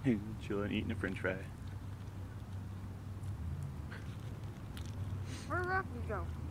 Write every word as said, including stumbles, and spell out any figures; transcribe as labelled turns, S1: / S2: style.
S1: Chilling, eating a french fry.
S2: Where'd Rocky go?